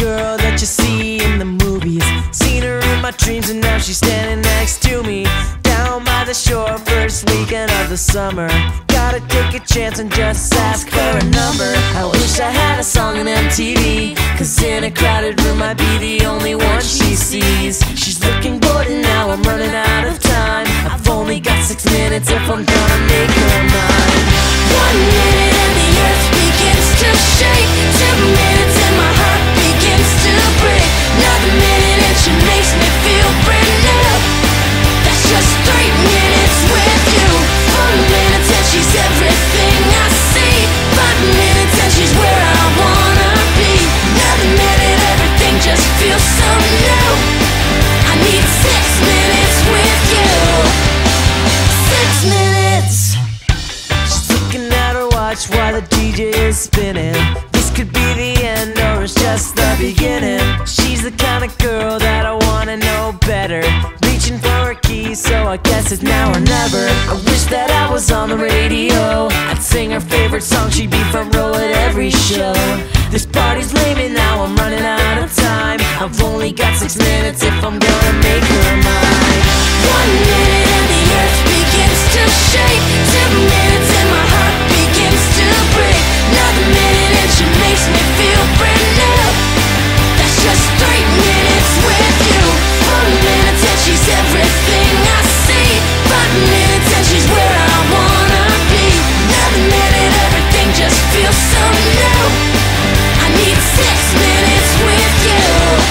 girl that you see in the movies. Seen her in my dreams and now she's standing next to me. Down by the shore, first weekend of the summer. Gotta take a chance and just ask for a number. I wish I had a song on MTV, cause in a crowded room I'd be the only one she sees. She's looking bored and now I'm running out of time. I've only got 6 minutes if I'm gonna make her mine. 1 minute and the earth begins to shake. 2 minutes and my heart begins to break. Another minute and she makes me feel brand new. That's just 3 minutes with you. 4 minutes and she's everything I see. 5 minutes and she's where I wanna be. Another minute, everything just feels so new. I need 6 minutes with you. 6 minutes. She's looking at her watch while the DJ is spinning. This could be the end or it's just the beginning. She's the kind of girl that I wanna know better. Reaching for her keys, so I guess it's now or never. I wish that I was on the radio. I'd sing her favorite song, she'd be front row at every show. This party's lame and now I'm running out of time. I've only got 6 minutes if I'm gonna make her mine. 1 minute and the earth begins to shake. 2 minutes and my heart begins to break. Another minute and she makes me feel brand new. That's just 3 minutes with you. 4 minutes and she's everything I see. 5 minutes and she's where I wanna be. Another minute, everything just feels so new. I need 6 minutes with you.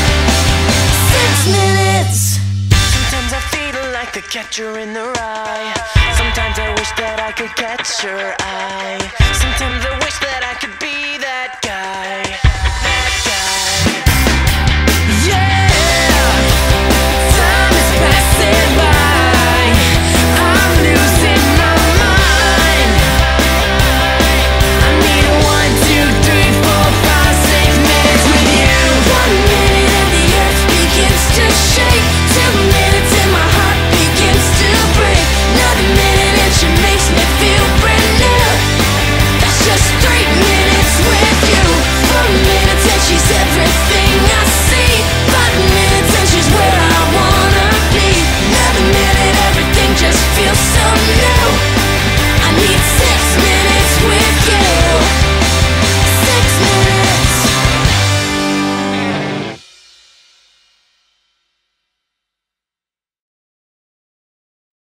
6 minutes. Sometimes I feel like the catcher in the rye. Sometimes I wish that I could catch her eye.